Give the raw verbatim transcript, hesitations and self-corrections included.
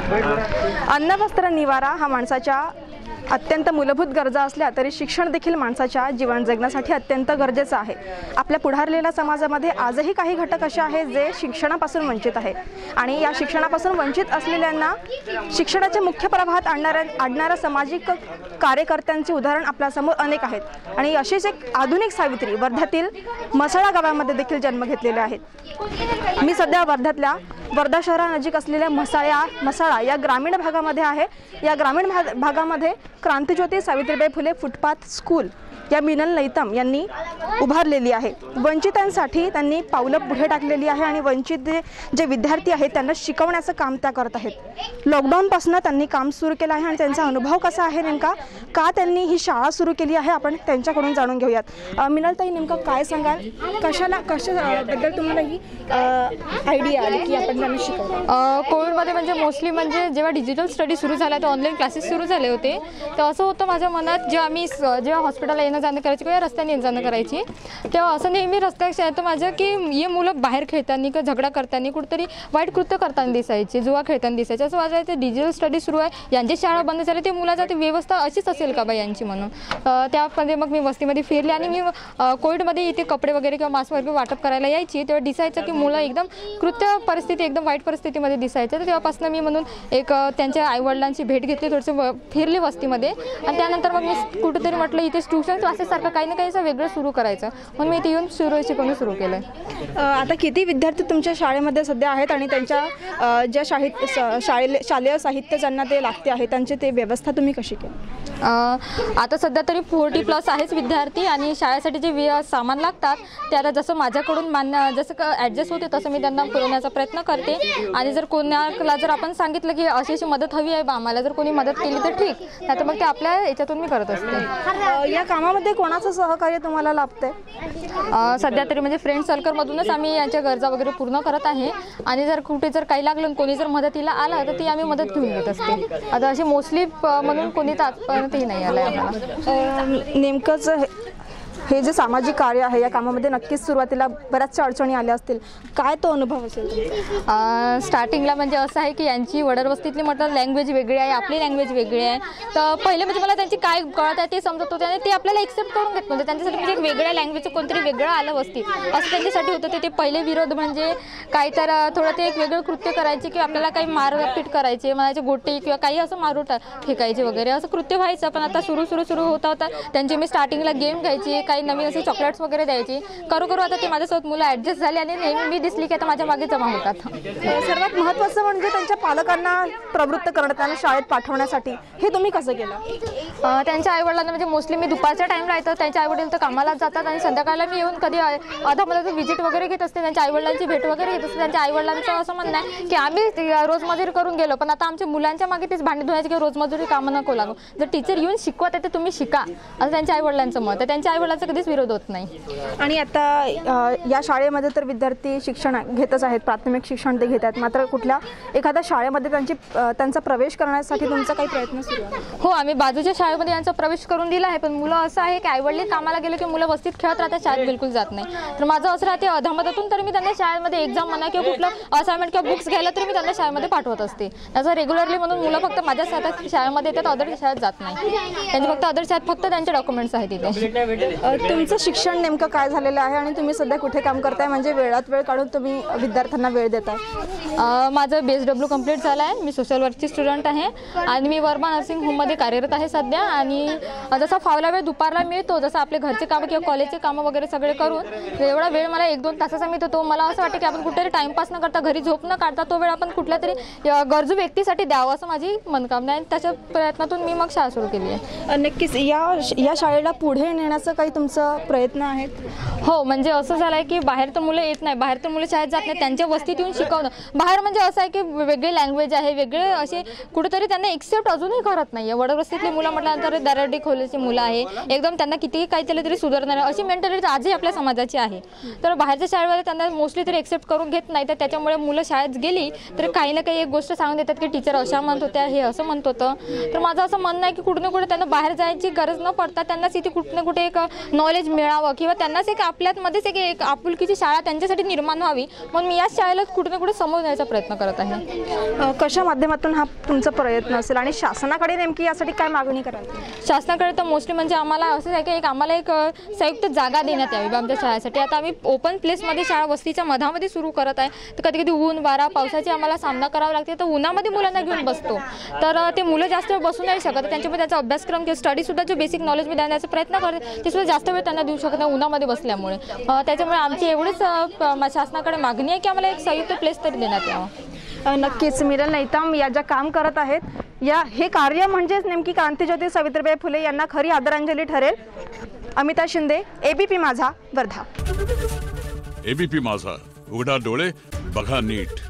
अन्न वस्त्र निवारा हा माणसाच्या अत्यंत मूलभूत गरजा असल्या तरी शिक्षण देखील माणसाच्या जीवन जगण्यासाठी अत्यंत गरजेचं आहे। आपल्या पुढारलेल्या समाजामध्ये आजही काही घटक असे आहेत जे शिक्षणापासून वंचित आहेत आणि या शिक्षणापासून वंचित असलेल्यांना शिक्षणाच्या मुख्य प्रवाहात आणणाऱ्या आणणाऱ्या सामाजिक कार्यकर्त्यांचे उदाहरण आपल्यासमोर अनेक आहेत आणि अशीच एक आधुनिक सावित्री वर्ध्यातील मसाळा गावामध्ये देखील जन्म घेतलेले आहेत। मी सध्या वर्ध्यातल्या वर्धा शहरानजीक असलेल्या मसाळा मसाळा या ग्रामीण भागामध्ये आहे। या ग्रामीण भाग भागामध्ये क्रांतिज्योती सावित्रीबाई फुले फुटपाथ स्कूल या मिनल नैतम यांनी उभारलेली आहे। वंचितांसाठी त्यांनी पावलं पुढे टाकलेली आहे आणि वंचित जे विद्यार्थी आहेत त्यांना शिकवण्याचं काम त्या करत आहेत। लॉकडाऊनपासून त्यांनी काम सुरू केलं आहे आणि त्यांचा अनुभव कसा आहे, नेमका का त्यांनी ही शाळा सुरू केली आहे, आपण त्यांच्याकडून जाणून घेऊयात। मिनलताई, नेमकं काय सांगाल, कशाला कशाबद्दल तुम्हाला ही आयडिया आली की आपण त्यांना शिकवलं? कोविडमध्ये म्हणजे मोस्टली म्हणजे जेव्हा डिजिटल स्टडी सुरू झाला तर ऑनलाईन क्लासेस सुरू झाले होते, तर असं होतं माझ्या मनात जेव्हा मी जेव्हा हॉस्पिटलला येणं जाणं करायची किंवा रस्त्याने येणं जाणं करायची तेव्हा असं नेहमी रस्त्यात येतं माझं की हे मुलं बाहेर खेळताना किंवा झगडा करताना कुठेतरी वाईट कृत्य करताना दिसायचे, जुवा खेळताना दिसायचे। असं माझं ते डिजिटल स्टडी सुरू आहे, यांची शाळा बंद झाली, ते मुलाचा ती व्यवस्था अशीच असेल का बा यांची म्हणून त्यामध्ये मग मी वस्तीमध्ये फिरले आणि मी कोविडमध्ये इथे कपडे वगैरे किंवा मास्क वगैरे वाटप करायला यायची, तेव्हा दिसायचं की मुलं एकदम कृत्य परिस्थिती एकदम वाईट परिस्थितीमध्ये दिसायचं। तर तेव्हापासून मी म्हणून एक त्यांच्या आईवडिलांची भेट घेतली, थोडंसं फिरले वस्तीमध्ये आणि त्यानंतर मग मी कुठेतरी म्हटलं इथे ट्यूशन क्लासेससारखं काही ना काही असं वेगळं सुरू करायचं, म्हणून मी इथे येऊन सुरू शिकवणं सुरू केलं। आता किती विद्यार्थी तुमच्या शाळेमध्ये सध्या आहेत आणि त्यांच्या ज्या शाळेत शाळे शालेय साहित्य ज्यांना ते लागते आहे त्यांची ते व्यवस्था तुम्ही कशी केली? आता सध्या तरी फोर्टी प्लस आहेच विद्यार्थी आणि शाळेसाठी जे सामान लागतात ते आता जसं माझ्याकडून मान्य जसं ॲडजस्ट होते तसं मी त्यांना पुरवण्याचा प्रयत्न करते आणि जर कोणाला जर आपण सांगितलं की अशी अशी मदत हवी आहे बा आम्हाला, जर कोणी मदत केली तर ठीक, नाही तर मग ते आपल्या याच्यातून मी करत असते। या कामामध्ये कोणाचं सहकार्य तुम्हाला लाभतंय? सध्या तरी म्हणजे फ्रेंड सर्कलमधूनच आम्ही यांच्या गरजा वगैरे पूर्ण करत आहे आणि जर कुठे जर काही लागलं कोणी जर मदतीला आला तर ती आम्ही मदत घेऊन घेत असते। आता अशी मोस्टली म्हणून कोणी तात्पर्यंतही नाही आलं आहे आम्हाला। नेमकंच हे जे सामाजिक कार्य आहे या कामामध्ये नक्कीच सुरुवातीला बऱ्याचशा अडचणी आल्या असतील, काय तो अनुभव असेल? स्टार्टिंगला म्हणजे असं आहे की यांची वडरवस्तीतली म्हटलं लँग्वेज वेगळी आहे, आपली लँग्वेज वेगळी आहे, तर पहिले म्हणजे मला त्यांची काय कळत आहे ते समजत होते आणि ते आपल्याला एक्सेप्ट करून घेत नव्हते। त्यांच्यासाठी म्हणजे एक वेगळ्या लँग्वेजचं कोणतरी वेगळं आलं वस्तीत असं त्यांच्यासाठी होतं। ते ते पहिले विरोध म्हणजे काही तर थोडं ते एक वेगळं कृत्य करायचे किंवा आपल्याला काही मारपीट करायचे, म्हणायचे गोटे किंवा काही असं मारू फेकायचे वगैरे असं कृत्य व्हायचं। पण आता सुरू सुरू सुरू होता होता त्यांची मी स्टार्टिंगला गेम घ्यायची, काही नवीन असे चॉकलेट्स वगैरे द्यायची, करू करू आता ते माझ्यासोबत मुलं ॲडजस्ट झाले आणि नेहमी मी दिसली की आता माझ्या मागे जमा होतात। सर्वात महत्त्वाचं म्हणजे त्यांच्या पालकांना प्रवृत्त करणं, त्यांना शाळेत पाठवण्यासाठी हे तुम्ही कसं केलं? त्यांच्या आईवडिलांना म्हणजे मोस्टली मी दुपारच्या टाईमला येतं, त्यांच्या आईवडील तर कामाला जातात आणि संध्याकाळला मी येऊन कधी अधामध्ये व्हिजिट वगैरे घेत असते, त्यांच्या आईवडिलांची भेट वगैरे घेत असते। त्यांच्या आईवडिलांचं असं म्हणणं आहे की आम्ही रोजमजुरी करून गेलो पण आता आमच्या मुलांच्या मागे तेच भांडी धुवायची किंवा रोजमजुरी कामं नको लागू, जर टीचर येऊन शिकवत आहे तर तुम्ही शिका, असं त्यांच्या आईवडिलांचं मत आहे। त्यांच्या आईवडिलांचं कधीच विरोध होत नाही। आणि आता या शाळेमध्ये तर विद्यार्थी शिक्षण घेतच आहेत, प्राथमिक शिक्षण ते घेतात, मात्र कुठल्या एखाद्या शाळेमध्ये त्यांची त्यांचा प्रवेश करण्यासाठी तुमचा काही प्रयत्न सुरू आहे? हो, आम्ही बाजूच्या शाळेमध्ये यांचा प्रवेश करून दिला आहे, पण मुलं असं आहे की आईवडील कामाला गेले की मुलं वस्तीत खेळत राहतात, शाळेत बिलकुल जात नाही। तर माझं असं राहते अधामधातून तरी मी त्यांना शाळेमध्ये एक्झाम म्हणा किंवा कुठलं असाइनमेंट किंवा बुक्स घ्यायला तरी मी त्यांना शाळेमध्ये पाठवत असते। त्याचं रेग्युलरली म्हणून मुलं फक्त माझ्या शाळेत शाळेमध्ये येतात, अदर शाळेत जात नाही, त्यांचे फक्त अदर शाळेत फक्त त्यांचे डॉक्युमेंट्स आहेत तिथे। तुमचं शिक्षण नेमकं काय झालेलं आहे आणि तुम्ही सध्या कुठे काम करताय, म्हणजे वेळात वेळ काढून तुम्ही विद्यार्थ्यांना वेळ देताय? माझं बी एस डब्ल्यू कंप्लीट झालं आहे, मी सोशल वर्कची स्टुडंट आहे आणि मी वर्मा नर्सिंग होममध्ये कार्यरत आहे सध्या। आणि जसा फावला वेळ दुपारला मिळतो, जसं आपले घरचे कामं किंवा कॉलेजचे कामं वगैरे सगळे करून एवढा वेळ मला एक दोन तासाचा मिळतो, तो मला असं वाटतं की आपण कुठेतरी टाइमपास न करता घरी झोप न काढता तो वेळ आपण कुठल्या तरी गरजू व्यक्तीसाठी द्यावं असं माझी मनोकामना आहे। त्याच्या प्रयत्नातून मी मग शाळा सुरू केली आहे। नक्कीच या या शाळेला पुढे नेण्याचं काही तुमचं प्रयत्न आहेत? हो, म्हणजे असं झालं आहे की बाहेर तर मुलं येत नाही, बाहेर तर मुलं शाळेत जात नाही, त्यांच्या वस्तीत येऊन शिकवणं बाहेर म्हणजे असं आहे की वेगळी लँग्वेज आहे, वेगळे असे कुठेतरी त्यांना एक्सेप्ट अजूनही करत नाही आहे। वडवस्तीतली मुलं म्हटल्यानंतर दरडी खोलीची मुलं आहे, एकदम त्यांना कितीही काही केलं तरी सुधारणार अशी मेंटॅलिटी आजही आपल्या समाजाची आहे। तर बाहेरच्या शाळेमध्ये त्यांना मोस्टली तरी एक्सेप्ट करून घेत नाही, तर त्याच्यामुळे मुलं शाळेत गेली तर काही ना काही एक गोष्ट सांगून देतात की टीचर अशा म्हणत होत्या, हे असं म्हणत होतं। तर माझं असं म्हणणं आहे की कुठे ना कुठे त्यांना बाहेर जायची गरज न पडता त्यांनाच इथे कुठे ना कुठे एक नॉलेज मिळावं किंवा त्यांनाच एक आपल्यामध्येच एक एक आपुलकीची शाळा त्यांच्यासाठी निर्माण व्हावी, म्हणून मी याच शाळेला कुठे ना कुठे समोर न्यायचा प्रयत्न करत आहे. अ, कशा माध्यमातून हा तुमचा प्रयत्न असेल आणि शासनाकडे नेमकी यासाठी काय मागणी कराल? शासनाकडे तर मोस्टली म्हणजे आम्हाला असं आहे की एक आम्हाला एक अ, संयुक्त जागा देण्यात यावी आमच्या शाळेसाठी. आता आम्ही ओपन प्लेसमध्ये शाळा वस्तीच्या मधामध्ये सुरू करत आहे, तर कधी कधी ऊन वारा पावसाची आम्हाला सामना करावा लागते, तर उन्हामध्ये मुलांना घेऊन बसतो, तर अ, ते मुलं जास्त वेळ बसू नाही शकत. त्यांच्यामध्ये त्यांचा अभ्यासक्रम किंवा स्टडीसुद्धा जो बेसिक नॉलेज मी देण्याचा प्रयत्न करते ते सुद्धा जास्त वेळ त्यांना देऊ शकत नाही उन्हामध्ये बसल्यामुळे. अ, त्याच्यामुळे आमची एवढीच अ, प- शासनाकडे मागणी आहे की आम्हाला एक संयुक्त प्लेस तरी देण्यात यावं. अ, नक्कीच मिरल नैताम या ज्या काम करत आहेत या हे कार्य म्हणजेच नेमकी क्रांतीज्योती सावित्रीबाई फुले यांना खरी आदरांजली ठरेल. अमिता शिंदे, एबीपी माझा, वर्धा. एबीपी माझा, उघडा डोळे बघा नीट.